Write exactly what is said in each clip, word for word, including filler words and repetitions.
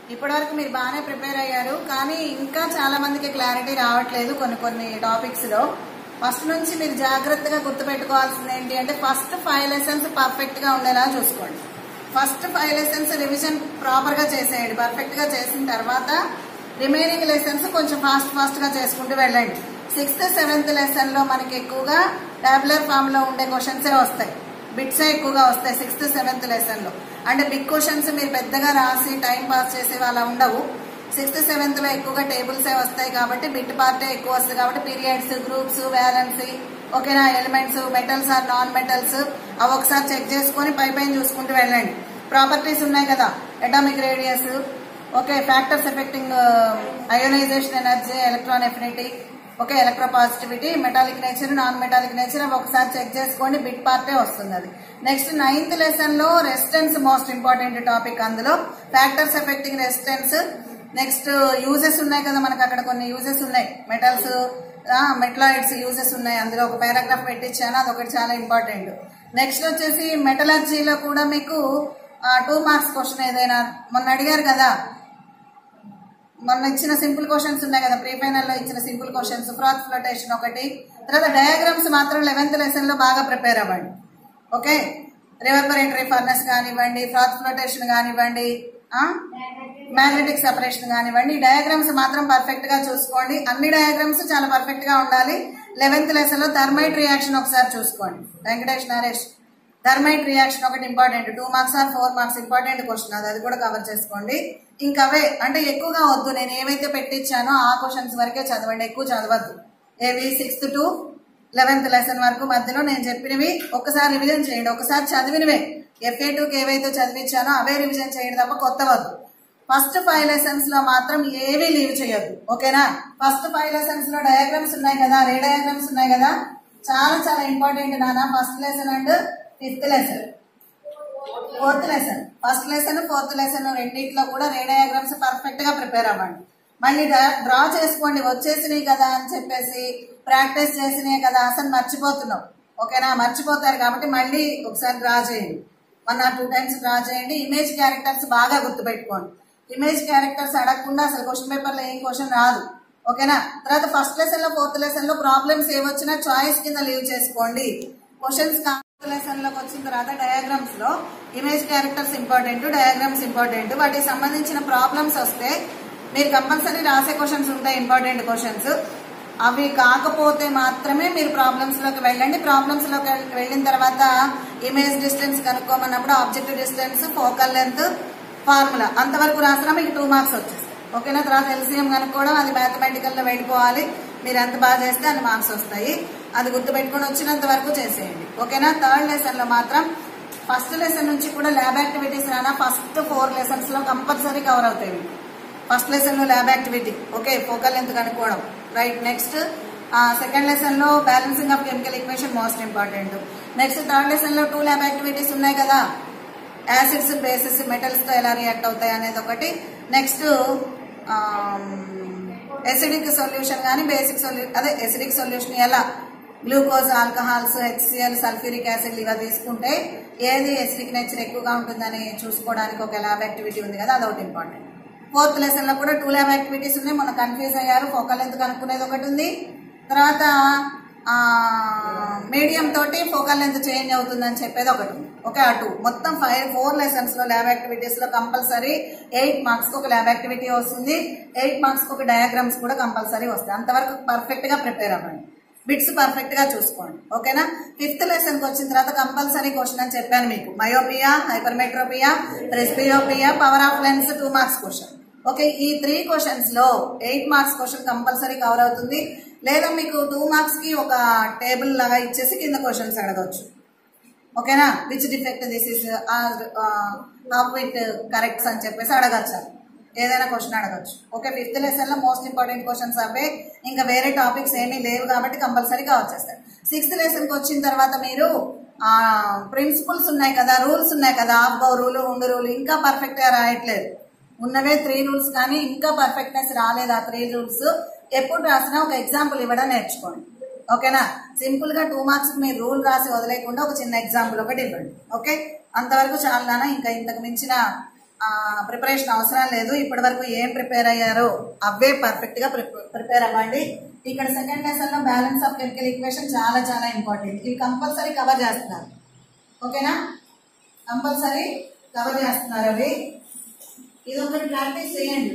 ఇప్పటి వరకు మీరు బాగానే ప్రిపేర్ అయ్యారు, కానీ ఇంకా చాలా మందికి క్లారిటీ రావట్లేదు కొన్ని కొన్ని టాపిక్స్ లో. ఫస్ట్ నుంచి మీరు జాగ్రత్తగా గుర్తుపెట్టుకోవాల్సింది ఏంటి అంటే ఫస్ట్ ఫైవ్ లెసన్స్ పర్ఫెక్ట్ గా ఉండేలా చూసుకోండి. First five lessons revision proper గా చేసేయండి. పర్ఫెక్ట్ గా చేసిన తర్వాత రిమైనింగ్ లెసన్స్ కొంచెం ఫాస్ట్ ఫాస్ట్ గా చేసుకుంటూ వెళ్ళండి. సిక్స్త్ సెవెంత్ లెసన్ లో మనకి ఎక్కువగా టాబులర్ ఫామ్ లో ఉండే క్వశ్చన్సే వస్తాయి, బిట్సే ఎక్కువగా వస్తాయి సిక్స్త్ సెవెంత్ లెసన్ లో. అంటే బిగ్ క్వశ్చన్స్ మీరు పెద్దగా రాసి టైం పాస్ చేసేవి అలా ఉండవు. సిక్స్త్ సెవెంత్ లో ఎక్కువగా టేబుల్సే వస్తాయి కాబట్టి బిట్ పార్టే ఎక్కువ వస్తుంది కాబట్టి పీరియడ్స్, గ్రూప్స్, వ్యాలెన్సీ, ఓకేనా, elements, metals or non metals అవి ఒకసారి చెక్ చేసుకుని పై పైన చూసుకుంటూ వెళ్ళండి. ప్రాపర్టీస్ ఉన్నాయి కదా, atomic radius, okay, factors affecting ionization energy, electron affinity, okay, electropositivity, metallic nature, non metallic nature అవి ఒకసారి చెక్ చేసుకోండి. బిట్ పార్టే వస్తుంది అది. నెక్స్ట్ నైన్త్ లెసన్ లో రెసిస్టెన్స్ మోస్ట్ ఇంపార్టెంట్ టాపిక్. అందులో factors affecting resistance, next uses ఉన్నాయి కదా మనకు, అక్కడ కొన్ని యూజెస్ ఉన్నాయి, మెటల్స్, మెటలాయిడ్స్ యూజెస్ ఉన్నాయి. అందులో ఒక పారాగ్రాఫ్ పెట్టించాను, అదొకటి చాలా ఇంపార్టెంట్. నెక్స్ట్ వచ్చేసి మెటలర్జీలో కూడా మీకు టూ మార్క్స్ క్వశ్చన్ ఏదైనా మొన్న అడిగారు కదా, మొన్న ఇచ్చిన సింపుల్ క్వశ్చన్స్ ఉన్నాయి కదా, ప్రీ ఫైనల్ లో ఇచ్చిన సింపుల్ క్వశ్చన్స్, ఫ్రాత్ ఫ్లోటేషన్ ఒకటి. తర్వాత డయాగ్రామ్స్ మాత్రం లెవెన్త్ లెసన్ లో బాగా ప్రిపేర్ అవ్వండి. ఓకే, రివర్బరేటరీ ఫర్నెస్ కానివ్వండి, ఫ్రాత్ ఫ్లోటేషన్ కానివ్వండి, మ్యాగ్నెటిక్ సెపరేషన్ కానివ్వండి, డయాగ్రామ్స్ మాత్రం పర్ఫెక్ట్ గా చూసుకోండి. అన్ని డయాగ్రామ్స్ చాలా పర్ఫెక్ట్ గా ఉండాలి. లెవెన్త్ లెసన్ లో థర్మైట్ రియాక్షన్ ఒకసారి చూసుకోండి. వెంకటేష్ నరేష్, థర్మైట్ రియాక్షన్ ఒకటి important, two marks or four marks important question, అది అది కూడా కవర్ చేసుకోండి. ఇంకవే అంటే ఎక్కువగా వద్దు, నేను ఏవైతే పెట్టించానో ఆ క్వశ్చన్స్ వరకే చదవండి, ఎక్కువ చదవద్దు. ఏవి సిక్స్త్ టు లెవెన్త్ లెసన్ వరకు మధ్యలో నేను చెప్పినవి ఒకసారి రివిజన్ చేయండి. ఒకసారి చదివినవే ఎఫ్ఏ టూకి ఏవైతే చదివించానో అవే రివిజన్ చేయండి తప్ప కొత్త వద్దు. ఫస్ట్ ఫైవ్ లెసన్స్ లో మాత్రం ఏవీ లీవ్ చేయొద్దు, ఓకేనా. ఫస్ట్ ఫైవ్ లెసన్స్ లో డయాగ్రామ్స్ ఉన్నాయి కదా, రే డయాగ్రామ్స్ ఉన్నాయి కదా, చాలా చాలా ఇంపార్టెంట్ నాన్న. First lesson and fifth lesson, fourth lesson, first lesson fourth lesson రెండింటిలో కూడా రే డయాగ్రామ్స్ పర్ఫెక్ట్ గా ప్రిపేర్ అవ్వండి. మళ్ళీ డ్రా చేసుకోండి, వచ్చేసినాయి కదా అని చెప్పేసి ప్రాక్టీస్ చేసినాయి కదా అసలు మర్చిపోతున్నాం, ఓకేనా, మర్చిపోతారు కాబట్టి మళ్ళీ ఒకసారి డ్రా చేయండి, one or two times draw చేయండి. ఇమేజ్ క్యారెక్టర్స్ బాగా గుర్తుపెట్టుకోండి. ఇమేజ్ క్యారెక్టర్స్ అడగకుండా అసలు క్వశ్చన్ పేపర్ లో ఏం క్వశ్చన్ రాదు, ఓకేనా. తర్వాత ఫస్ట్ లెసన్ లో ఫోర్త్ లెసన్ లో ప్రాబ్లమ్స్ ఏవొచ్చినా చాయిస్ కింద లీవ్ చేసుకోండి. క్వశ్చన్స్ లెసన్ లోకి వచ్చిన తర్వాత డయాగ్రామ్స్ లో image characters important, diagrams important. వాటికి సంబంధించిన ప్రాబ్లమ్స్ వస్తే మీరు కంపల్సరీ రాసే క్వశ్చన్స్ ఉంటాయి, ఇంపార్టెంట్ క్వశ్చన్స్. అవి కాకపోతే మాత్రమే మీరు ప్రాబ్లమ్స్ లోకి వెళ్ళండి. ప్రాబ్లమ్స్ లోకి వెళ్ళిన తర్వాత ఇమేజ్ డిస్టెన్స్ కనుక్కోమన్నప్పుడు objective distance, focal length, formula అంతవరకు రాసినా మీకు టూ మార్క్స్ వచ్చేస్తాయి, ఓకేనా. తర్వాత ఎల్సిఎం కనుక్కోవడం, అది మ్యాథమెటికల్ లో వెళ్ళిపోవాలి. మీరు ఎంత బాగా చేస్తే అన్ని మార్క్స్ వస్తాయి. అది గుర్తుపెట్టుకుని వచ్చినంత వరకు చేసేయండి, ఓకేనా. థర్డ్ లెసన్ లో మాత్రం ఫస్ట్ లెసన్ నుంచి కూడా ల్యాబ్ యాక్టివిటీస్ రానా ఫస్ట్ ఫోర్ లెసన్స్ లో కంపల్సరీ కవర్ అవుతాయి. ఫస్ట్ లెసన్ లో lab activity, okay, focal length కనుక్కోవడం, రైట్. నెక్స్ట్ సెకండ్ లెసన్ లో balancing of chemical equation most important. Next third lesson లో టూ ల్యాబ్ యాక్టివిటీస్ ఉన్నాయి కదా, యాసిడ్స్, బేసిస్, మెటల్స్ తో ఎలా రియాక్ట్ అవుతాయి అనేది ఒకటి. నెక్స్ట్ ఎసిడిక్ సొల్యూషన్ కానీ బేసిక్ సొల్యూషన్, అదే ఎసిడిక్ సొల్యూషన్ ఎలా, glucose, alcohols, H C L, sulphuric acid ఇవి తీసుకుంటే ఏది ఎసిడిక్ నేచర్ ఎక్కువగా ఉంటుందని చూసుకోవడానికి ఒక ల్యాబ్ యాక్టివిటీ ఉంది కదా, అదొకటి ఇంపార్టెంట్. ఫోర్త్ లెసన్ లో కూడా టూ ల్యాబ్ యాక్టివిటీస్ ఉన్నాయి. మొన్న కన్ఫ్యూజ్ అయ్యారు, ఫోకల్ లెంత్ కనుక్కునేది ఒకటి ఉంది. తర్వాత మీడియం తోటి ఫోకల్ లెంత్ చేంజ్ అవుతుందని చెప్పేది ఒకటి ఉంది, ఓకే. ఆ టూ మొత్తం ఫైవ్ ఫోర్ లెసన్స్ లో ల్యాబ్ యాక్టివిటీస్ లో కంపల్సరీ ఎయిట్ మార్క్స్ కి ఒక ల్యాబ్ యాక్టివిటీ వస్తుంది, ఎయిట్ మార్క్స్ కి ఒక డయాగ్రామ్స్ కూడా కంపల్సరీ వస్తాయి. అంతవరకు పర్ఫెక్ట్ గా ప్రిపేర్ అవ్వండి, బిట్స్ పర్ఫెక్ట్ గా చూసుకోండి, ఓకేనా. ఫిఫ్త్ లెసన్ కి వచ్చిన తర్వాత కంపల్సరీ క్వశ్చన్ అని చెప్పాను మీకు, myopia, hypermetropia, presbyopia, power of lens, two marks question, okay. ఈ త్రీ క్వశ్చన్స్ లో eight marks question compulsory cover అవుతుంది. లేదా మీకు టూ మార్క్స్ కి ఒక టేబుల్ లాగా ఇచ్చేసి కింద క్వశ్చన్స్ అడగవచ్చు, ఓకేనా. Which defect this is half with corrects అని చెప్పేసి అడగచ్చు, ఏదైనా క్వశ్చన్ అడగచ్చు, ఓకే. ఫిఫ్త్ లెసన్ లో మోస్ట్ ఇంపార్టెంట్ క్వశ్చన్స్ అవే, ఇంకా వేరే టాపిక్స్ ఏమీ లేవు కాబట్టి కంపల్సరీ కవర్ చేస్తారు. సిక్స్త్ లెసన్ కి వచ్చిన తర్వాత మీరు ఆ ప్రిన్సిపల్స్ ఉన్నాయి కదా, రూల్స్ ఉన్నాయి కదా, ఆఫ్ బౌ రూల్, ఉండు రూల్ ఇంకా పర్ఫెక్ట్ గా రాయట్లేదు. ఉన్నవే త్రీ రూల్స్ కానీ ఇంకా పర్ఫెక్ట్నెస్ రాలేదు. ఆ త్రీ రూల్స్ ఎప్పుడు రాసినా ఒక ఎగ్జాంపుల్ ఇవ్వడం నేర్చుకోండి, ఓకేనా. సింపుల్ గా టూ మార్క్స్ మీరు రూల్ రాసి వదిలేకుండా ఒక చిన్న ఎగ్జాంపుల్ ఒకటి ఇవ్వండి, ఓకే. అంతవరకు చాలా నాన్న, ఇంకా ఇంతకు మించిన ప్రిపరేషన్ అవసరం లేదు. ఇప్పటి వరకు ఏం ప్రిపేర్ అయ్యారో అవే పర్ఫెక్ట్ గా ప్రిపేర్ అవ్వండి. ఇక్కడ సెకండ్ లెసన్ లో బ్యాలెన్స్ ఆఫ్ కెమికల్ ఈక్వేషన్ చాలా చాలా ఇంపార్టెంట్. ఇవి కంపల్సరీ కవర్ చేస్తున్నారు. ఓకేనా, కంపల్సరీ కవర్ చేస్తున్నారు అవి. ఇది ఒకటి ప్రాక్టీస్ చేయండి.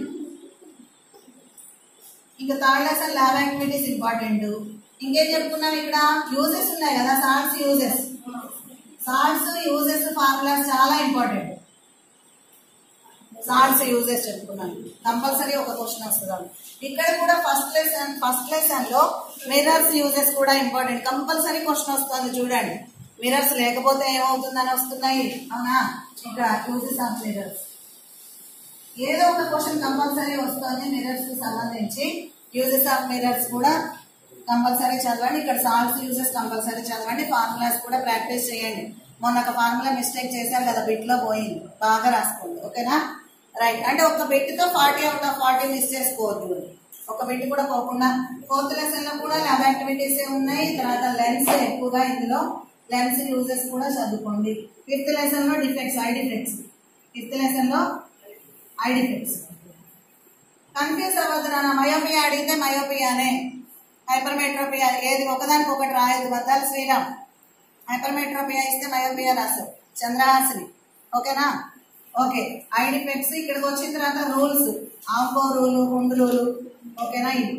ఇంకా third lesson lab activities important. ఇంకేం చెప్పుకున్నాం, ఇక్కడ యూజెస్ ఉన్నాయి కదా, salts uses salts uses formulas చాలా ఇంపార్టెంట్. సాల్ట్స్ యూజెస్ చెప్పుకున్నాను, కంపల్సరీ ఒక క్వశ్చన్ వస్తుంది. ఇక్కడ కూడా ఫస్ట్ లెసన్ ఫస్ట్ లెసన్ లో మిర్రర్స్ యూజెస్ కూడా ఇంపార్టెంట్. కంపల్సరీ క్వశ్చన్ వస్తుంది చూడండి. మిర్రర్స్ లేకపోతే ఏమవుతుందని వస్తున్నాయి, అవునా? ఇక్కడ యూజెస్ ఆఫ్ మిర్రర్స్ ఏదో ఒక క్వశ్చన్ కంపల్సరీ వస్తుంది. మిర్రర్స్ కి సంబంధించి యూజెస్ ఆఫ్ మిర్రర్స్ కూడా కంపల్సరీ చదవండి. ఇక్కడ సాల్ట్స్ యూజెస్ కంపల్సరీ చదవండి. ఫార్ములాస్ కూడా ప్రాక్టీస్ చేయండి. మొన్న ఒక ఫార్ములా మిస్టేక్ చేశారు కదా, బిట్ లో పోయింది, బాగా రాసుకోండి. ఓకేనా, రైట్. అంటే ఒక బిట్ తో forty out of forty miss చేసుకోవద్దు. ఒక బిట్ కూడా పోకుండా. ఫోర్త్ లెసన్ లో కూడా ల్యాబ్ యాక్టివిటీస్ ఉన్నాయి. తర్వాత లెన్స్ ఎక్కువగా ఇందులో లెన్స్ యూజెస్ కూడా చదువుకోండి. ఫిఫ్త్ లెసన్ లో defects, eye defects. Fifth lesson లో ఐ డిఫెక్ట్స్. కన్ఫ్యూజ్ అవ్వద్దు నాన్న. మయోపియా అడిగితే మయోపియానే, హైపర్మెట్రోపియా ఏది ఒకదానికి ఒకటి రాయదు. వద్దాలి శ్రీరామ్. హైపర్మెట్రోపియా ఇస్తే మయోపియా రాస్తావు. చంద్రహాసిని. ఓకేనా, ఓకే. ఐ డిఫెక్ట్స్ ఇక్కడికి వచ్చిన తర్వాత రూల్స్, ఆంకో రూలు, గుండు రూలు. ఓకేనా, ఇది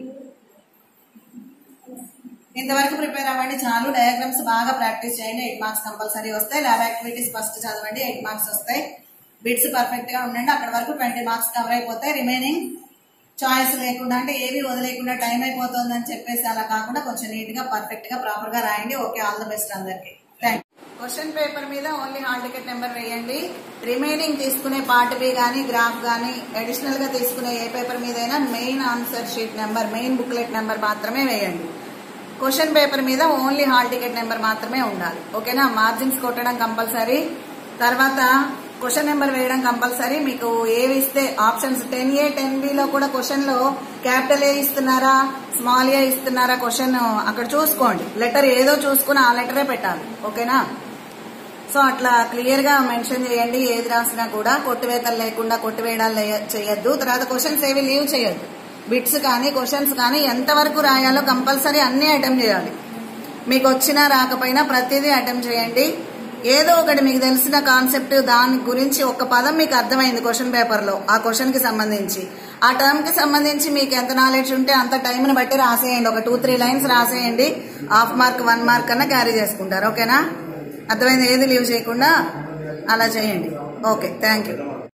ఇంతవరకు ప్రిపేర్ అవ్వండి చాలు. డయాగ్రామ్స్ బాగా ప్రాక్టీస్ చేయండి. ఎయిట్ మార్క్స్ కంపల్సరీ వస్తాయి. ల్యాబ్ యాక్టివిటీస్ ఫస్ట్ చదవండి, ఎయిట్ మార్క్స్ వస్తాయి. బిట్స్ పర్ఫెక్ట్ గా ఉండండి. అక్కడ వరకు ట్వంటీ మార్క్స్ కవర్ అయిపోతాయి. రిమైనింగ్ చాయిస్ లేకుండా, అంటే ఏవి వదిలేకుండా టైం అయిపోతుందని చెప్పేసి అలా కాకుండా కొంచెం నీట్ గా పర్ఫెక్ట్ గా ప్రాపర్ గా రాయండి. ఓకే, ఆల్ ద బెస్ట్ అందరికి. Thank you. క్వశ్చన్ పేపర్ మీద ఓన్లీ హాల్ టికెట్ నెంబర్ వేయండి. రిమైనింగ్ తీసుకునే పార్ట్ బి గానీ గ్రాఫ్ గానీ అడిషనల్ గా తీసుకునే ఏ పేపర్ మీదైనా main answer sheet number, main booklet number మాత్రమే వేయండి. క్వశ్చన్ పేపర్ మీద ఓన్లీ హాల్ టికెట్ నెంబర్ మాత్రమే ఉండాలి. ఓకేనా, మార్జిన్స్ కొట్టడం కంపల్సరీ. తర్వాత క్వశ్చన్ నెంబర్ వేయడం కంపల్సరీ. మీకు ఏవి ఇస్తే options ten A ten B లో కూడా క్వశ్చన్ లో క్యాపిటల్ ఏ ఇస్తున్నారా, స్మాల్ ఏ ఇస్తున్నారా, క్వశ్చన్ అక్కడ చూసుకోండి. లెటర్ ఏదో చూసుకుని ఆ లెటరే పెట్టాలి. ఓకేనా, సో అట్లా క్లియర్ గా మెన్షన్ చేయండి. ఏది రాసినా కూడా కొట్టివేతలు లేకుండా కొట్టివేయడాలు చేయొద్దు. తర్వాత క్వశ్చన్స్ ఏవి లీవ్ చేయొద్దు. బిట్స్ కానీ క్వశ్చన్స్ కానీ ఎంతవరకు రాయాలో కంపల్సరీ అన్ని అటెంప్ట్ చేయాలి. మీకు వచ్చినా రాకపోయినా ప్రతిదీ అటెంప్ట్ చేయండి. ఏదో ఒకటి మీకు తెలిసిన కాన్సెప్ట్ దాని గురించి ఒక పదం మీకు అర్థమైంది క్వశ్చన్ పేపర్ లో, ఆ క్వశ్చన్ కి సంబంధించి ఆ టర్మ్ కి సంబంధించి మీకు ఎంత నాలెడ్జ్ ఉంటే అంత టైం ని బట్టి రాసేయండి. ఒక టూ త్రీ లైన్స్ రాసేయండి. హాఫ్ మార్క్ వన్ మార్క్ అన్నా క్యారీ చేసుకుంటారు. ఓకేనా, అర్థమైంది? ఏది లీవ్ చేయకుండా అలా చేయండి. Okay, thank you.